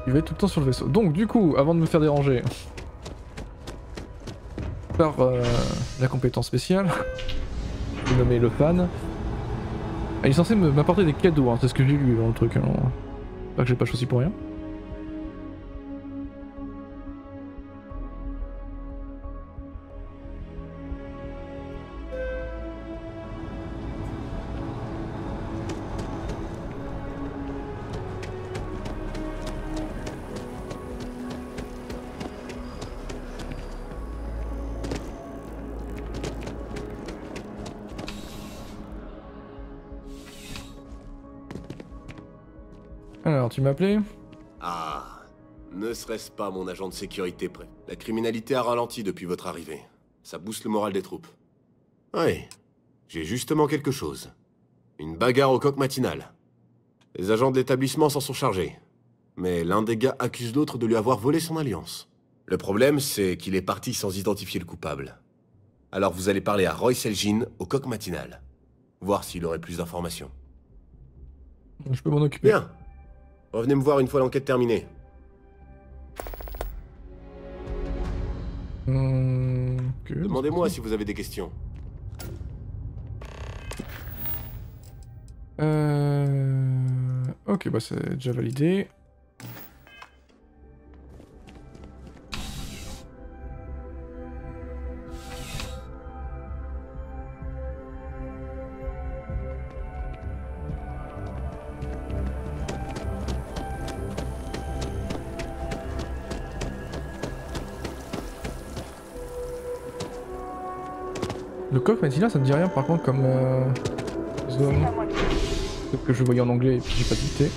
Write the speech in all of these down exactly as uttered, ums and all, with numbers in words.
Il va être tout le temps sur le vaisseau. Donc du coup, avant de me faire déranger par euh, la compétence spéciale, j'ai nommé le fan. Ah, il est censé m'apporter des cadeaux, hein, c'est ce que j'ai lu dans le truc. Hein. Pas que j'ai pas choisi pour rien. Alors, tu m'as appelé? Ah, ne serait-ce pas mon agent de sécurité prêt? La criminalité a ralenti depuis votre arrivée. Ça booste le moral des troupes. Oui, j'ai justement quelque chose. Une bagarre au coq matinal. Les agents de l'établissement s'en sont chargés. Mais l'un des gars accuse l'autre de lui avoir volé son alliance. Le problème, c'est qu'il est parti sans identifier le coupable. Alors vous allez parler à Roy Selgin au coq matinal. Voir s'il aurait plus d'informations. Je peux m'en occuper. Bien. Revenez me voir une fois l'enquête terminée. Hum, okay, Demandez-moi si vous avez des questions. Euh... Ok, bah c'est déjà validé. Le coq matinal, ça me dit rien par contre comme euh, zone. Peut-être que je voyais en anglais et puis j'ai pas dicté.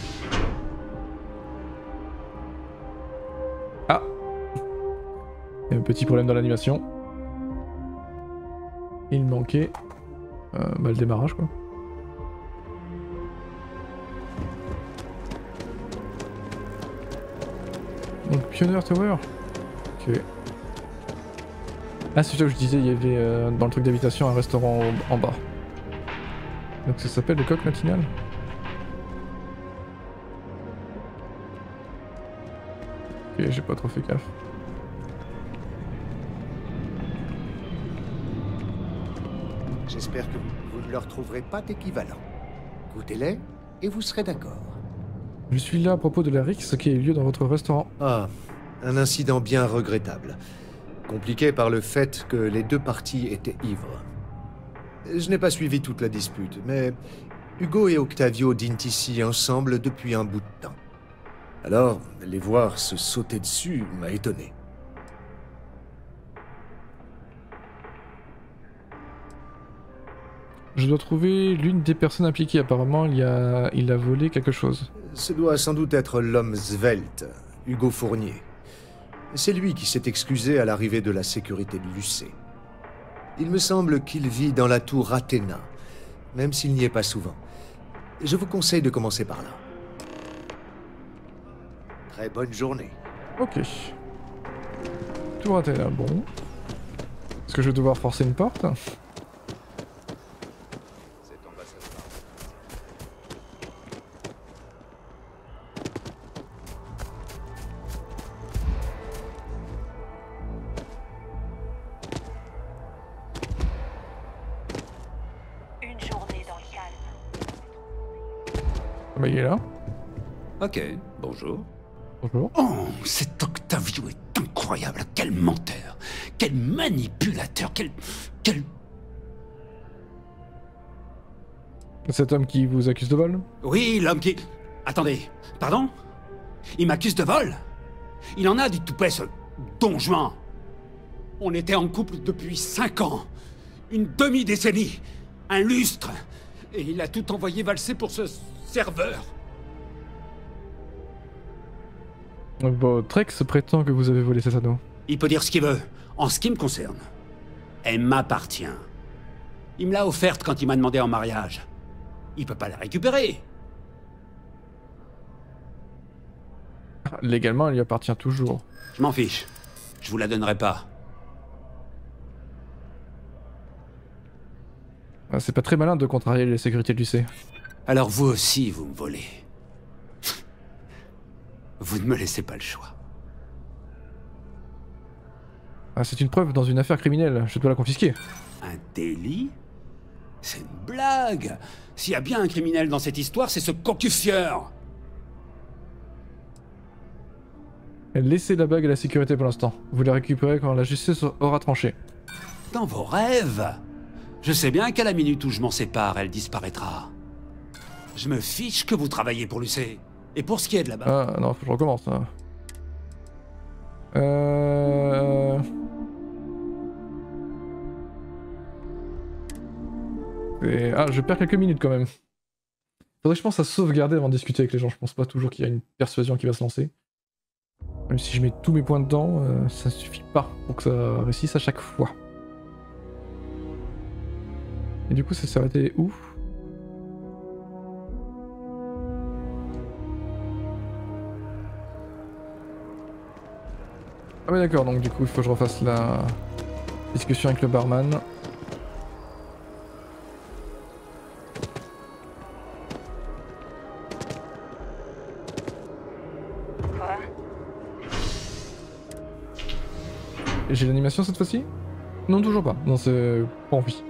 Ah, il y a un petit problème dans l'animation. Il manquait euh, bah, le démarrage quoi. Donc Pioneer Tower. Ok. Ah c'est ça que je disais, il y avait euh, dans le truc d'habitation un restaurant en, en bas. Donc ça s'appelle le coq matinal. Ok, j'ai pas trop fait gaffe. J'espère que vous ne leur trouverez pas d'équivalent. Goûtez-les et vous serez d'accord. Je suis là à propos de la rixe qui a eu lieu dans votre restaurant. Ah, un incident bien regrettable. Compliqué par le fait que les deux parties étaient ivres. Je n'ai pas suivi toute la dispute, mais Hugo et Octavio dînent ici ensemble depuis un bout de temps. Alors, les voir se sauter dessus m'a étonné. Je dois trouver l'une des personnes impliquées. Apparemment, il, y a... il a volé quelque chose. Ce doit sans doute être l'homme svelte, Hugo Fournier. C'est lui qui s'est excusé à l'arrivée de la sécurité de l'U C. Il me semble qu'il vit dans la tour Athéna, même s'il n'y est pas souvent. Je vous conseille de commencer par là. Très bonne journée. Ok. Tout raté là, bon. Est-ce que je vais devoir forcer une porte? Bah, il est là. Ok, bonjour. Bonjour. Oh, cet Octavio est incroyable. Quel menteur. Quel manipulateur. Quel... Quel... Cet homme qui vous accuse de vol? Oui, l'homme qui... Attendez, pardon? Il m'accuse de vol? Il en a du toupet, ce Don Juan. On était en couple depuis cinq ans. Une demi-décennie. Un lustre. Et il a tout envoyé valser pour ce serveur. Votre ex prétend que vous avez volé cet anneau. Il peut dire ce qu'il veut. En ce qui me concerne, elle m'appartient. Il me l'a offerte quand il m'a demandé en mariage. Il peut pas la récupérer. Légalement, elle lui appartient toujours. Je m'en fiche. Je vous la donnerai pas. Ah, c'est pas très malin de contrarier les sécurités du C. Alors vous aussi, vous me volez. Vous ne me laissez pas le choix. Ah, c'est une preuve dans une affaire criminelle, je dois la confisquer. Un délit? C'est une blague! S'il y a bien un criminel dans cette histoire, c'est ce cocufieur! Laissez la bague à la sécurité pour l'instant. Vous la récupérez quand la justice aura tranché. Dans vos rêves! Je sais bien qu'à la minute où je m'en sépare, elle disparaîtra. Je me fiche que vous travaillez pour l'U C. Et pour ce qui est de la bague... Ah non, faut que je recommence. Hein. Euh... Et... Ah, je perds quelques minutes quand même. Faudrait que je pense à sauvegarder avant de discuter avec les gens. Je pense pas toujours qu'il y a une persuasion qui va se lancer. Même si je mets tous mes points dedans, euh, ça suffit pas pour que ça réussisse à chaque fois. Et du coup, ça s'est arrêté où? Ah ouais d'accord, donc du coup il faut que je refasse la discussion avec le barman. Quoi? J'ai l'animation cette fois-ci? Non, toujours pas. Non, c'est pas envie.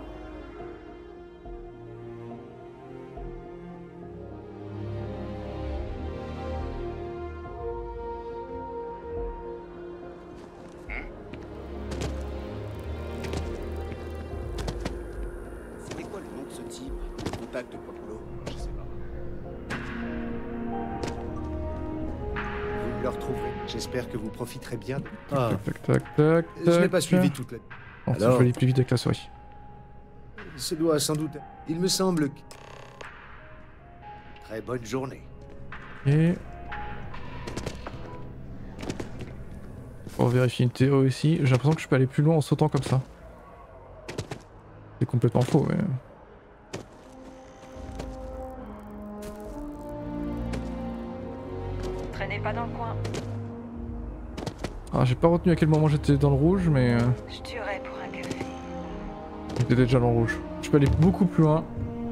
C'était quoi le nom de ce type? Le contact de Popolo? Je sais pas. Vous le retrouverez. J'espère que vous profiterez bien. Ah, Tac, tac, tac, je n'ai tac. pas suivi toute la... Bon, ça, je Alors vais aller plus vite avec la souris. Ce doit sans doute... Il me semble que... Très bonne journée. Et... On vérifie une théorie ici. J'ai l'impression que je peux aller plus loin en sautant comme ça. C'est complètement faux, mais... Traînez pas dans le coin. Ah, j'ai pas retenu à quel moment j'étais dans le rouge, mais... euh, Je tuerais pour un café. J'étais déjà dans le rouge. Je peux aller beaucoup plus loin.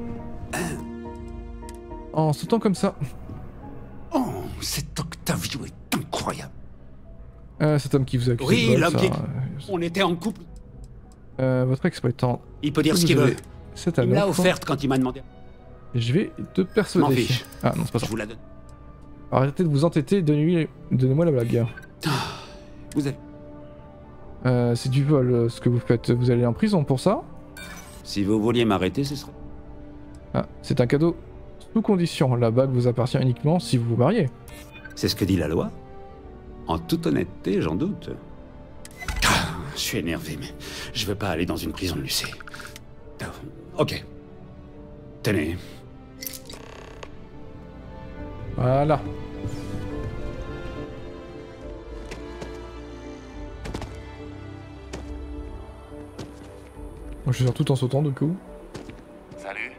En sautant comme ça. Oh, cet Octavio est incroyable! Euh, cet homme qui vous a accusé Oui, de vol, l'homme ça, qui... euh, On était en couple. euh, votre exploitant. Il peut dire ce Vous qu'il avez veut. cette Il me l'a annonce. offerte quand il m'a demandé. Je vais te M'en persuader. fiche. Ah non, c'est pas ça. Je vous la donne. Arrêtez de vous entêter, donnez-lui- donnez-moi la blague. Vous avez... Euh, c'est du vol euh, ce que vous faites. Vous allez en prison pour ça? Si vous vouliez m'arrêter, ce serait... Ah, c'est un cadeau sous condition. La bague vous appartient uniquement si vous vous mariez. C'est ce que dit la loi? En toute honnêteté, j'en doute. Ah, je suis énervé, mais je veux pas aller dans une prison de l'U C. Ah, ok. Tenez. Voilà. Moi, je vais faire tout en sautant du coup. Salut.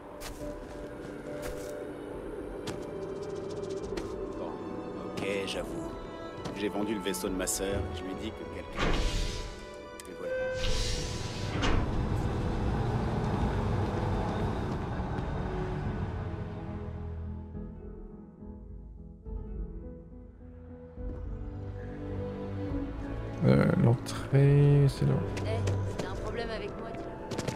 Bon, ok, j'avoue. J'ai vendu le vaisseau de ma sœur, je lui dis que quelqu'un... Et voilà. Euh, L'entrée, c'est là. Eh, si t'as un problème avec moi, dis-le.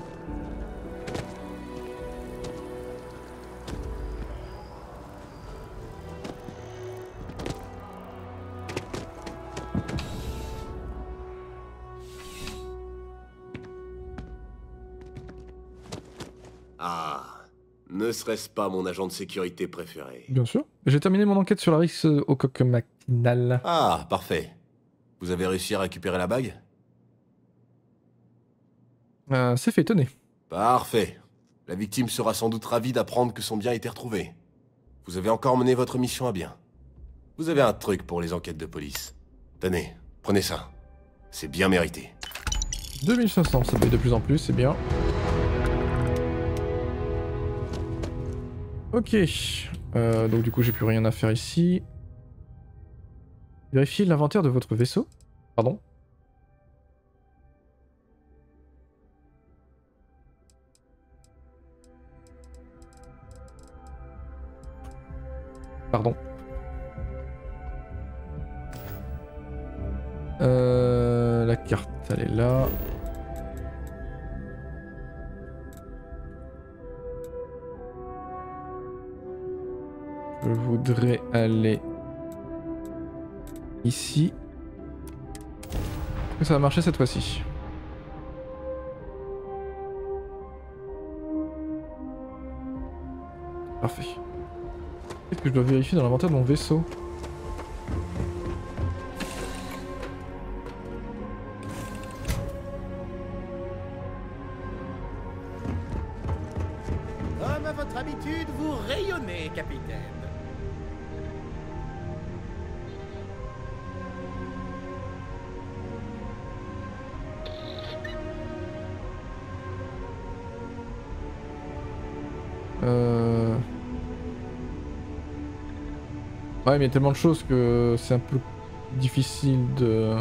Ah, ne serait-ce pas mon agent de sécurité préféré? Bien sûr. J'ai terminé mon enquête sur la rixe au coq matinal. Ah, parfait. Vous avez réussi à récupérer la bague? Euh, c'est fait, tenez. Parfait. La victime sera sans doute ravie d'apprendre que son bien a été retrouvé. Vous avez encore mené votre mission à bien. Vous avez un truc pour les enquêtes de police. Tenez, prenez ça. C'est bien mérité. deux mille cinq cents, ça paye de plus en plus, c'est bien. Ok. Euh, donc du coup, j'ai plus rien à faire ici. Vérifiez l'inventaire de votre vaisseau. Pardon. Pardon. Euh, la carte, elle est là. Je voudrais aller ici. Est-ce que ça va marcher cette fois-ci? Parfait. Peut-être que je dois vérifier dans l'inventaire de mon vaisseau. Comme à votre habitude, vous rayonnez, capitaine. Euh... Ouais, mais il y a tellement de choses que c'est un peu difficile de...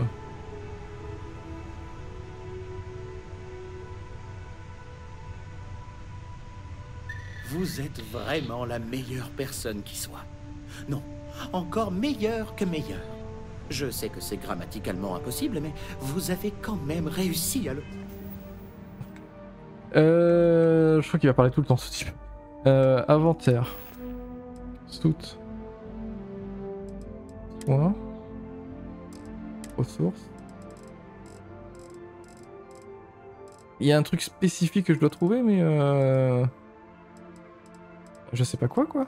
Vous êtes vraiment la meilleure personne qui soit. Non, encore meilleure que meilleure. Je sais que c'est grammaticalement impossible, mais vous avez quand même réussi à le... Euh... Je crois qu'il va parler tout le temps ce type. Euh... Inventaire. Stout. Soins. Ressources. Il y a un truc spécifique que je dois trouver, mais euh... je sais pas quoi, quoi.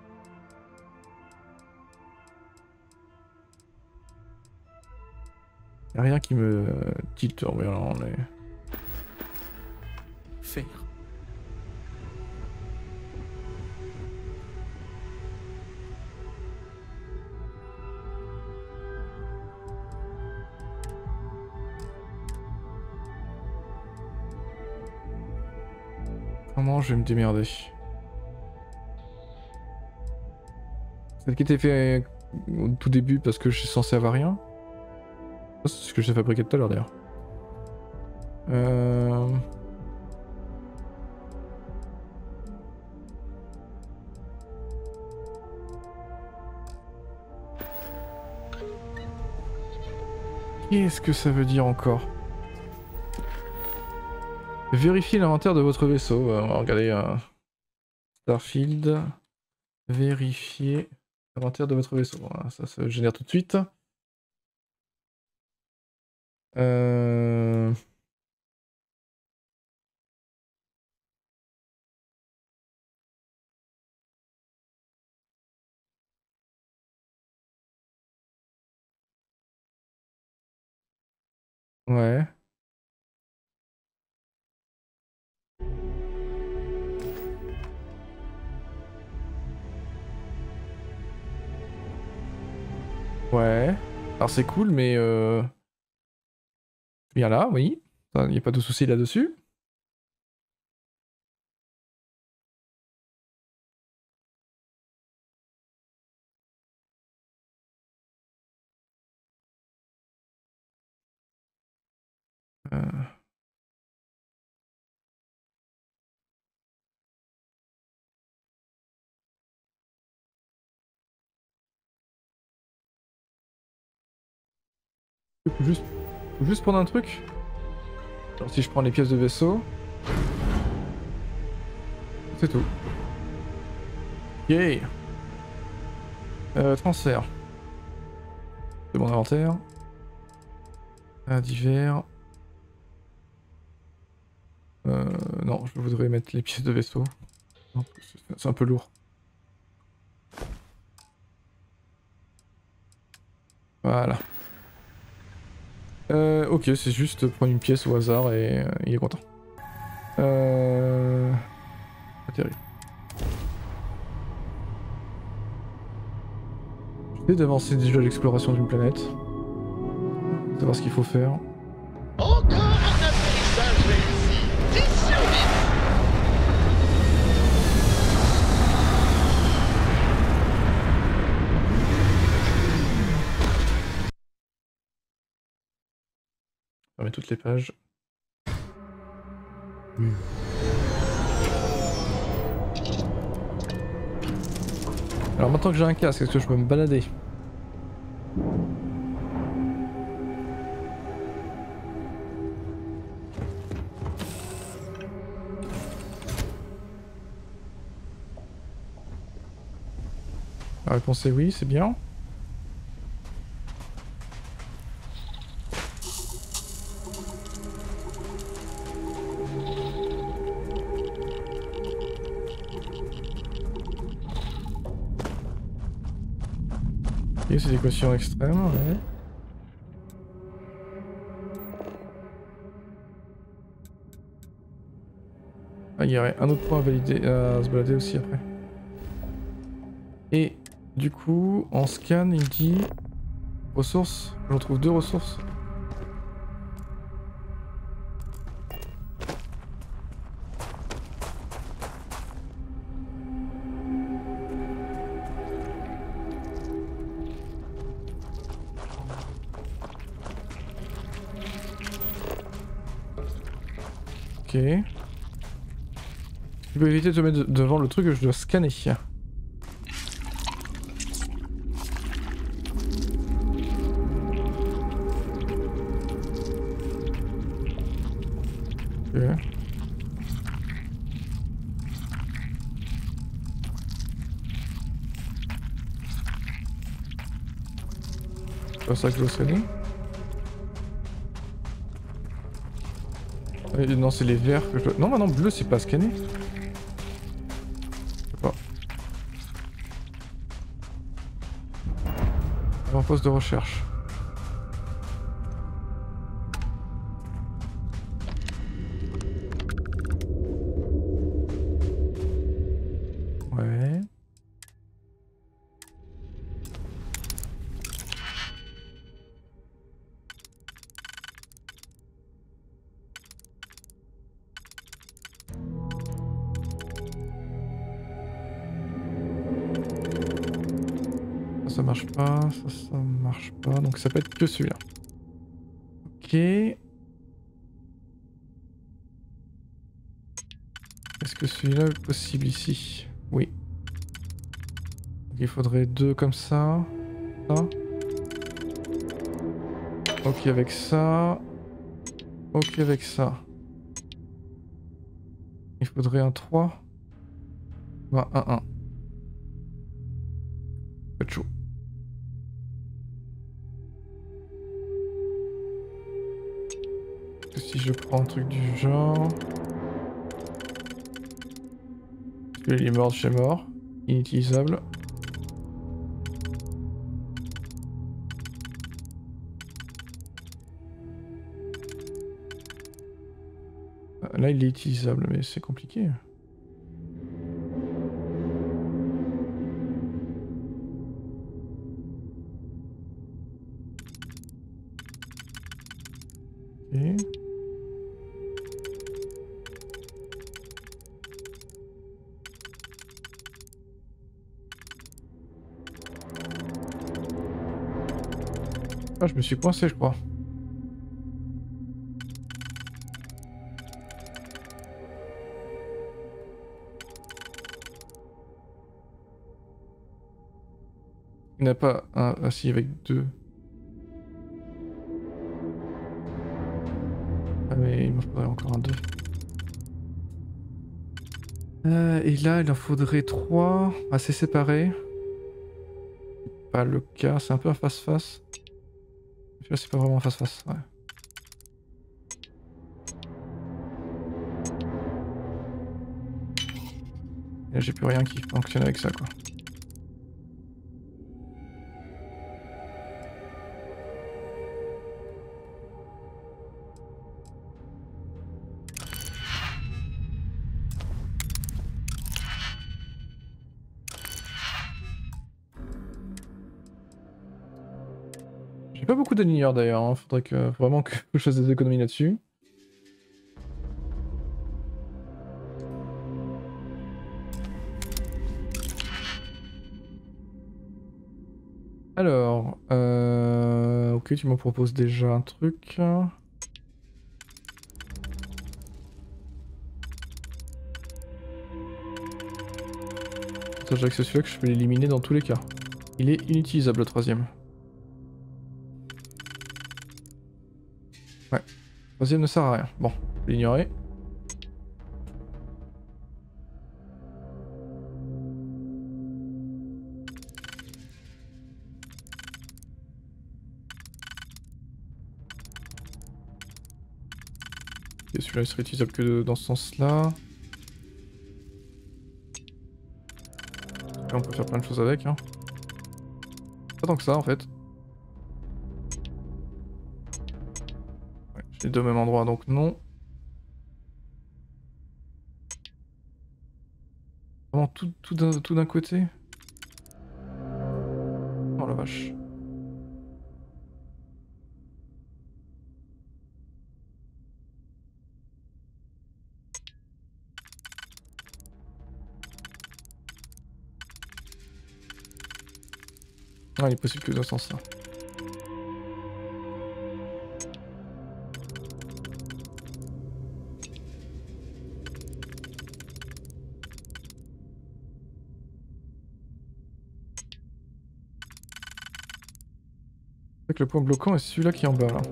Y a rien qui me tilte en voyant les... Faire. Comment je vais me démerder? Celle qui était fait au tout début parce que je suis censé avoir rien. C'est ce que j'ai fabriqué tout à l'heure d'ailleurs. Euh... Qu'est-ce que ça veut dire encore? Vérifiez l'inventaire de votre vaisseau. Euh, on va regarder euh, Starfield. Vérifiez l'inventaire de votre vaisseau. Voilà, ça se génère tout de suite. Euh... Ouais. Ouais. Alors c'est cool, mais euh... bien là, oui. Il n'y a pas de souci là-dessus. Euh... Faut juste... faut juste prendre un truc. Alors si je prends les pièces de vaisseau... C'est tout. Yay. Euh, transfert. C'est mon inventaire. Un divers. Euh, non, je voudrais mettre les pièces de vaisseau. C'est un peu lourd. Voilà. Euh, ok, c'est juste prendre une pièce au hasard et euh, il est content. Euh... Pas terrible. J'essaie d'avancer déjà l'exploration d'une planète. Savoir ce qu'il faut faire. Encore un atterrissage réussi. dix sur dix. On va mettre toutes les pages. Alors maintenant que j'ai un casque, est-ce que je peux me balader? La réponse est oui, c'est bien. Ok, c'est l'équation extrême, ouais. Ah, il y aurait un autre point à valider, à se balader aussi après. Et du coup, en scan, il dit ressources. J'en trouve deux ressources. Ok. Tu peux éviter de te mettre devant le truc que je dois scanner. Ok. C'est pas ça que je dois scanner. Euh, non, c'est les verts que je dois... Non, maintenant bleu, c'est pas scanner. Je sais pas. En poste de recherche. Ouais. Ça marche pas, ça ça marche pas, donc ça peut être que celui-là. Ok. Est-ce que celui-là est possible ici? Oui. Donc il faudrait deux comme ça. Ça. Ok avec ça. Ok avec ça. Il faudrait un trois. Bah, un un. Pas de chaud. Si je prends un truc du genre... Il est mort de chez mort. Inutilisable. Là il est utilisable mais c'est compliqué. Ok. Ah, je me suis coincé, je crois. Il n'y en a pas un assis avec deux. Ah mais il m'en faudrait encore un deux. Euh, et là, il en faudrait trois assez séparés. Pas le cas, c'est un peu un face-face. Celui-là, c'est pas vraiment un face-face, ouais. Et là, j'ai plus rien qui fonctionne avec ça, quoi. J'ai pas beaucoup d'aligneurs d'ailleurs, hein. Faudrait que vraiment que je fasse des économies là-dessus. Alors, euh... ok, tu me proposes déjà un truc. Sachant que c'est celui-là que je peux l'éliminer dans tous les cas. Il est inutilisable le troisième. Ouais. Le troisième ne sert à rien. Bon, je vais l'ignorer. Et celui-là il serait utilisable que dans ce sens-là. On peut faire plein de choses avec. Hein. Pas tant que ça en fait. Ouais, j'ai les deux au même endroit donc non. Vraiment tout, tout d'un tout d'un côté. Oh la vache. Ah, il est possible que dans ce sens-là. Avec le point bloquant est celui-là qui est en bas là.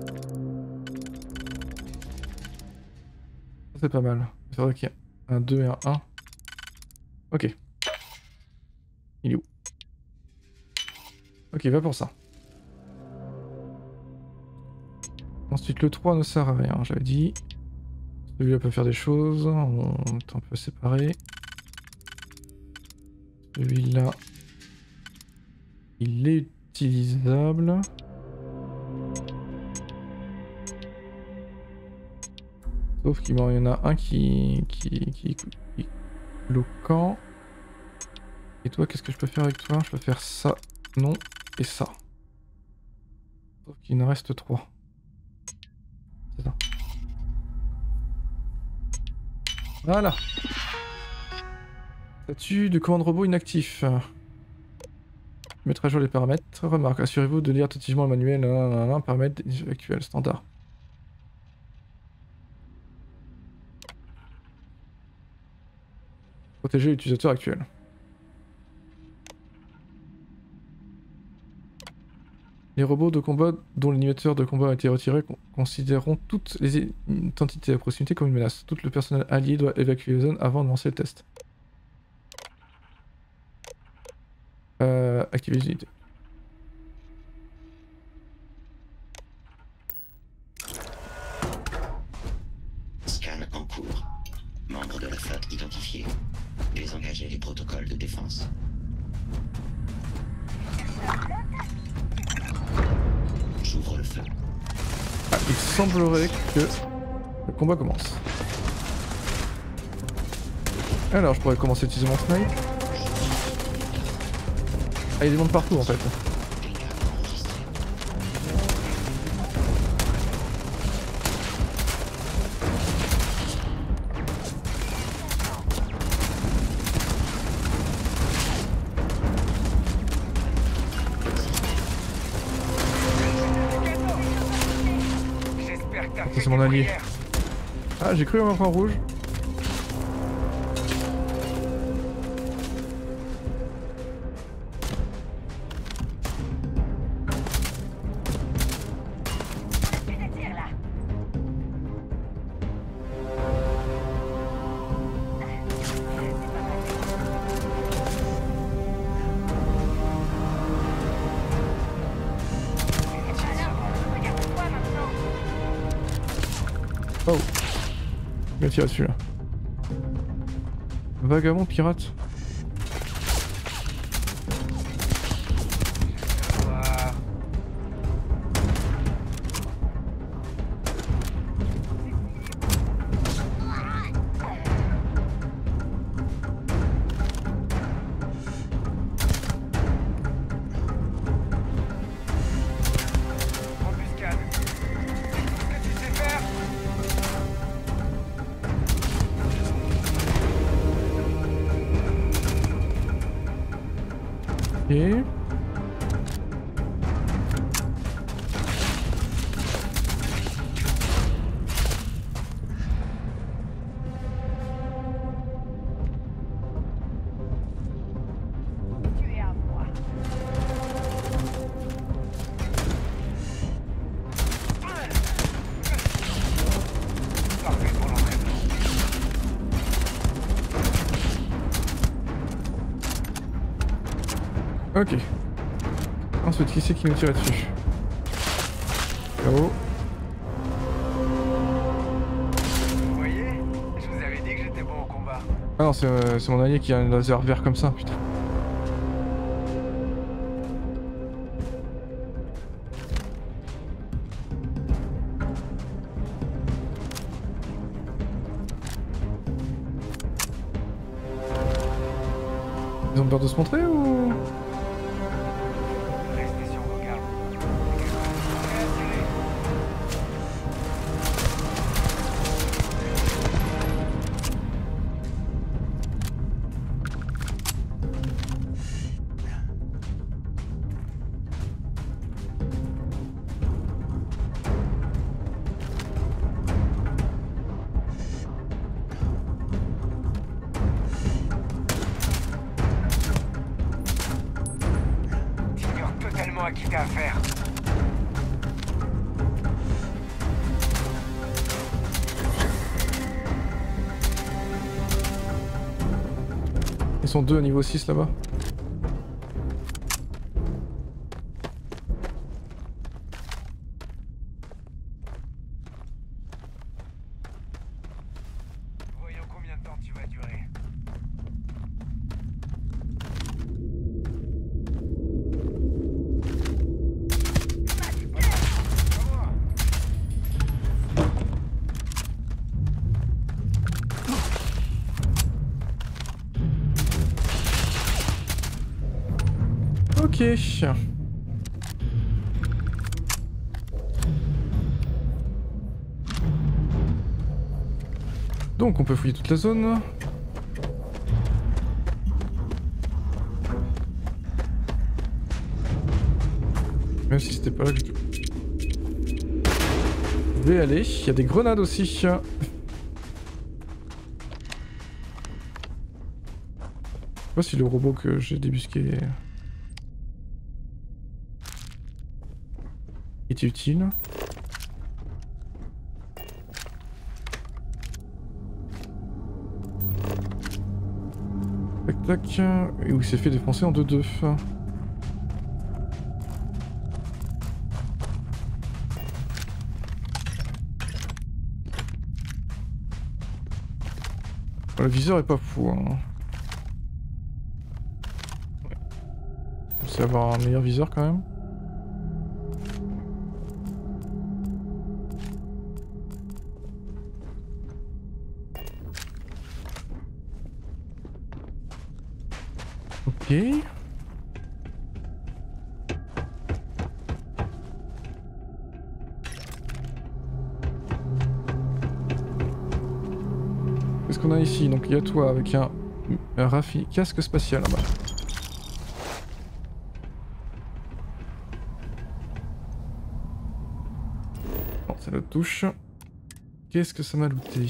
Ça c'est pas mal. C'est vrai qu'il y a un deux et un un. Ok. Il est où? Ok, va pour ça. Ensuite, le trois ne sert à rien, j'avais dit. Celui-là peut faire des choses, on est un peu séparé. Celui-là, il est utilisable. Sauf qu'il y en a un qui, qui, qui, qui est bloquant. Et toi, qu'est-ce que je peux faire avec toi? Je peux faire ça, non. Et ça. Sauf qu'il en reste trois. C'est ça. Voilà. Statut de commande robot inactif. Mettre à jour les paramètres. Remarque, assurez-vous de lire attentivement le manuel. Nanana, paramètres actuels, standard. Protéger l'utilisateur actuel. Les robots de combat dont l'animateur de combat a été retiré considéreront toutes les entités à proximité comme une menace. Tout le personnel allié doit évacuer la zone avant de lancer le test. Euh, activer les unités. Scan en cours. Membres de la flotte identifiés. Désengager les protocoles de défense. J'ouvre le feu. Ah, il semblerait que le combat commence. Alors, je pourrais commencer à utiliser mon snipe. Ah, il y a des mondes partout en fait. C'est mon allié. Ah, j'ai cru avoir un point rouge. Oh, je vais tirer dessus là. Vagabond pirate. Ok. Tu es à moi. Parfait pour l'entraînement. Ok. Ensuite, qui c'est qui nous tire dessus? K O. Ah non, c'est euh, mon allié qui a un laser vert comme ça, putain. Ils ont peur de se montrer ou... Restez sur vos gardes. T'ignores totalement à qui t'as affaire. Ils sont deux à niveau six là-bas. Voyons combien de temps tu vas durer. Ok. Donc on peut fouiller toute la zone. Même si c'était pas là que je... Je vais aller. Il y a des grenades aussi. Je sais pas si le robot que j'ai débusqué est utile. Tac tac. Et où il s'est fait défoncer en deux deux. Le viseur est pas fou. Hein. Ouais. On sait avoir un meilleur viseur quand même. Ok. Qu'est-ce qu'on a ici? Donc il y a toi avec un, un raffi casque spatial là-bas. Bon, ça le touche. Qu'est-ce que ça m'a looté?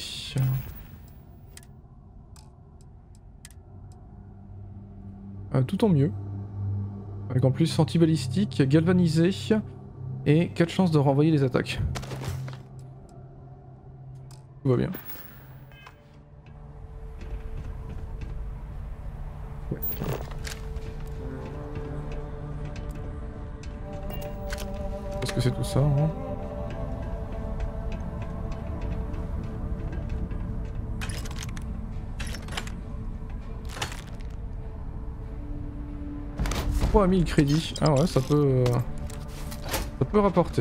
Euh, tout en mieux. Avec en plus anti-balistique, galvanisé et quatre chances de renvoyer les attaques. Tout va bien. Ouais. Je pense que c'est tout ça. Hein. trois mille crédits. Ah ouais, ça peut... Euh, ça peut rapporter.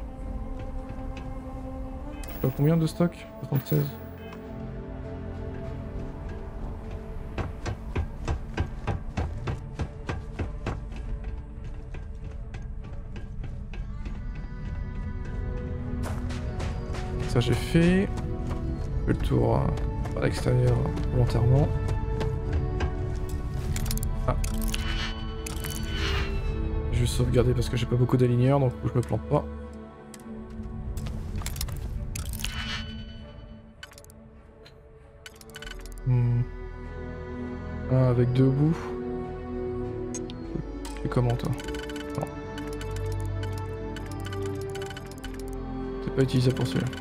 T'as combien de stock? soixante-seize. Ça j'ai fait. Je fais le tour euh, à l'extérieur volontairement. Ah. Je vais sauvegarder parce que j'ai pas beaucoup d'aligneurs donc je me plante pas. Hmm. Ah, avec deux bouts. Et comment toi? Non. C'est pas utilisable pour celui-là.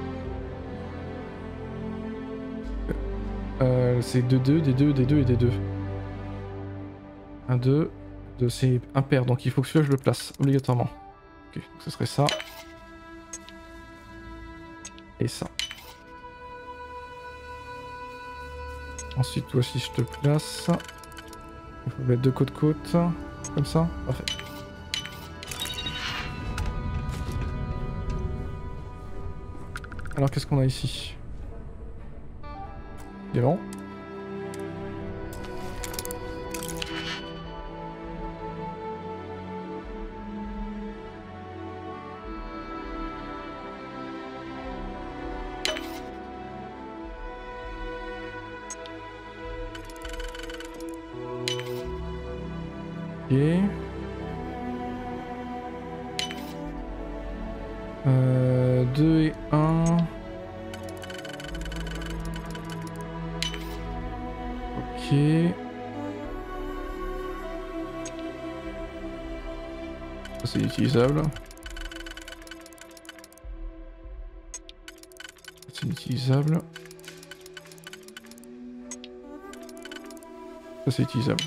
Euh, c'est deux deux, des deux, des deux et des deux. un, deux. C'est impair, donc il faut que celui-là je le place obligatoirement. Ok, donc ce serait ça. Et ça. Ensuite, toi aussi, je te place. Il faut mettre deux côte-côte. Comme ça. Parfait. Alors, qu'est-ce qu'on a ici? Il est bon. Ok. Euh, deux et un. Ok. Ça c'est utilisable. C'est inutilisable. Ça c'est utilisable.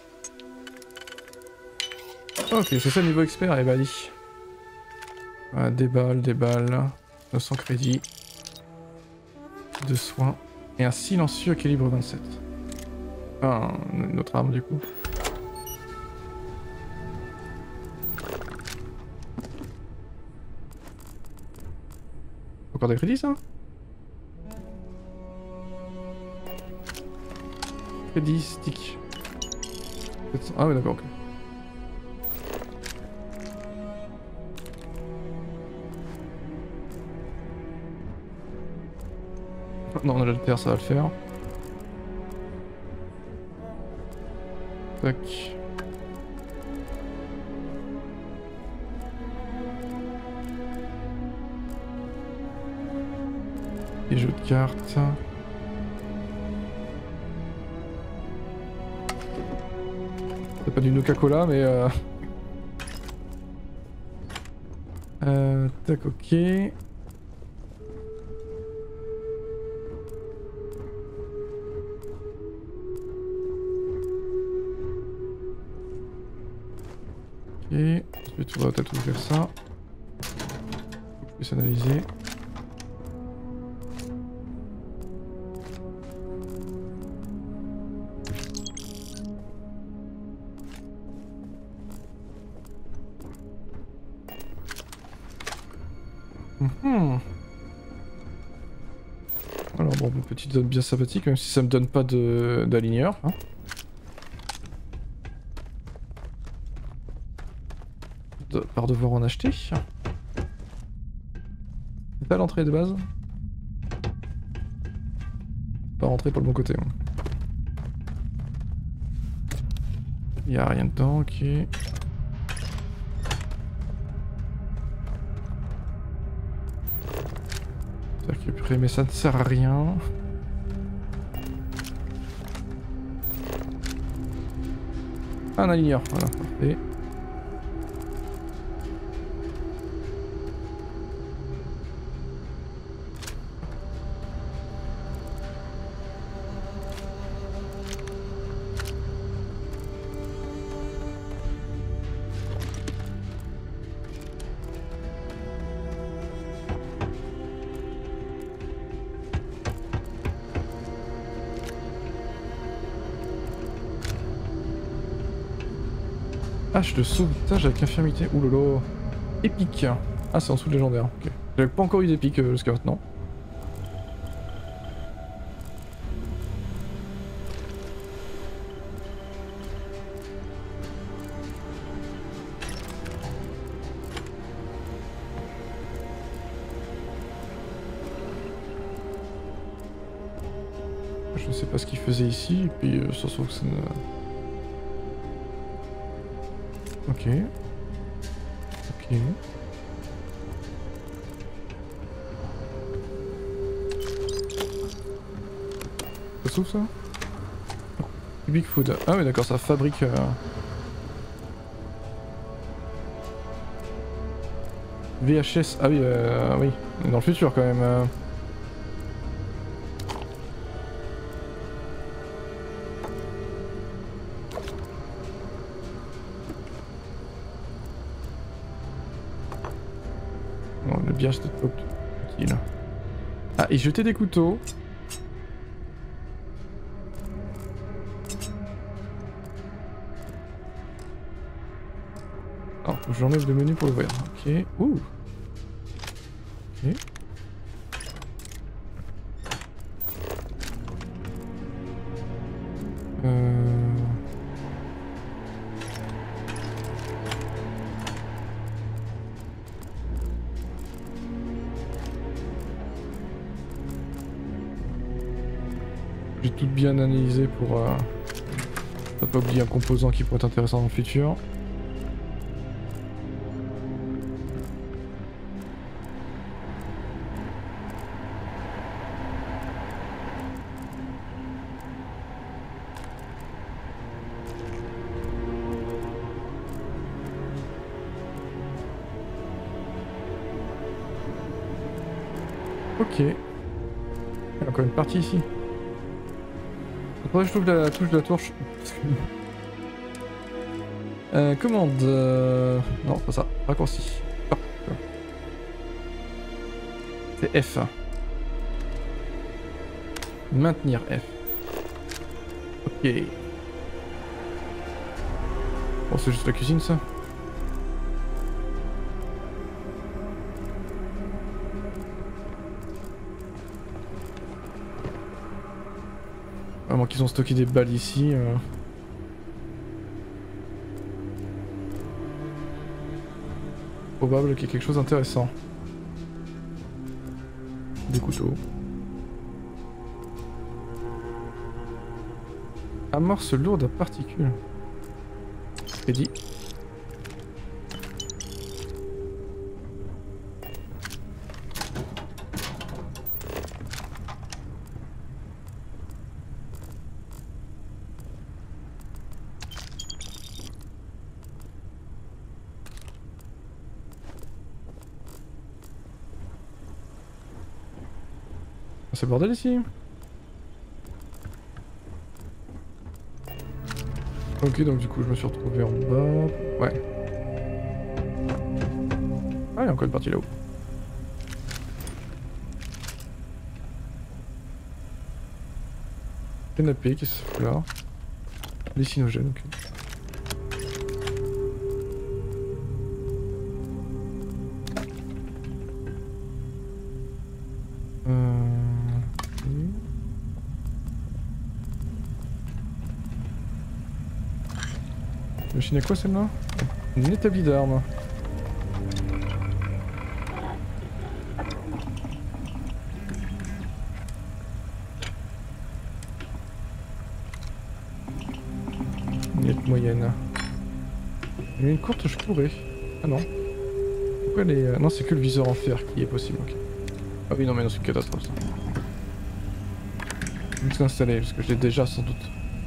Ok, c'est ça le niveau expert, et bah allez. Voilà, des balles, des balles. neuf cents crédits. De soins. Et un silencieux calibre vingt-sept. Enfin, une autre arme du coup. Encore des crédits ça? Crédit stick. Ah ouais d'accord, ok. Non, on a l'alter, ça va le faire. Tac. Et jeux de cartes. C'est pas du Coca-Cola, mais euh... euh... tac, ok. Et ensuite on va peut-être ouvrir ça. Je puisse analyser. Mmh. Alors bon, une petite zone bien sympathique, même si ça me donne pas de d'aligneur. Hein. De, par devoir en acheter. C'est pas l'entrée de base. Pas rentrer par le bon côté. Hein. Y a rien dedans, ok. Récupérer, mais ça ne sert à rien. Un aligneur, voilà, parfait. Hache de sauvetage avec infirmité. Oulolo. Épique. Ah, c'est en dessous de légendaire. Ok. J'avais pas encore eu d'épique euh, jusqu'à maintenant. Je ne sais pas ce qu'il faisait ici, et puis euh, ça se trouve que ça ne... Ok. Ok. Ça s'ouvre ça? Big Food. Ah oui d'accord, ça fabrique... Euh... V H S. Ah oui, euh, oui. On est dans le futur quand même. Euh... Bien, c'était pas utile. Ah, et jeter des couteaux. Alors, j'enlève le menu pour l'ouvrir. Ok. Ouh. Ok. Euh... J'ai tout bien analysé pour euh, ne pas oublier un composant qui pourrait être intéressant dans le futur. Ok. Il y a encore une partie ici. Faudrait que je trouve la touche de la torche. euh, commande. Euh... Non, pas ça. Raccourci. Ah, c'est F. Maintenir F. Ok. Bon, c'est juste la cuisine ça. À moins qu'ils ont stocké des balles ici. Euh... Probable qu'il y ait quelque chose d'intéressant. Des couteaux. Amorce lourde à particules. C'est dit. C'est le bordel ici. Ok, donc du coup je me suis retrouvé en bas. Ouais. Ah, il y a encore une partie là-haut. Canapé, qu'est-ce que c'est là? Hallucinogène, ok. Machine à quoi celle-là? Une établie d'armes. Lunette moyenne. Il y a une courte, je pourrais. Ah non. Pourquoi les... euh, Non, c'est que le viseur en fer qui est possible. Okay. Ah oui, non, mais non, c'est une catastrophe ça. Je vais l'installer parce que je l'ai déjà sans doute.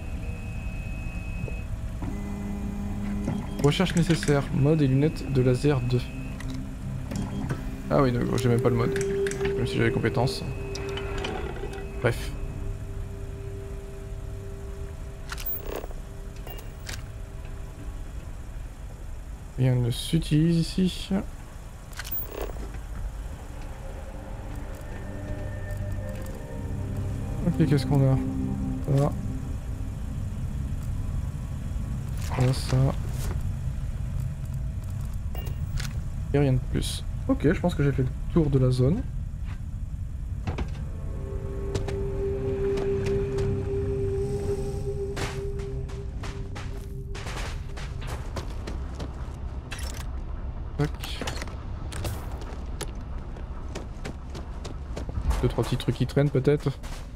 Recherche nécessaire, mode et lunettes de laser deux. Ah oui, non, j'ai même pas le mode. Même si j'avais les compétences. Bref. Rien ne s'utilise ici. Ok, qu'est-ce qu'on a? Ça. Ça, ça. Et rien de plus. Ok, je pense que j'ai fait le tour de la zone. Tac. Deux, trois petits trucs qui traînent peut-être.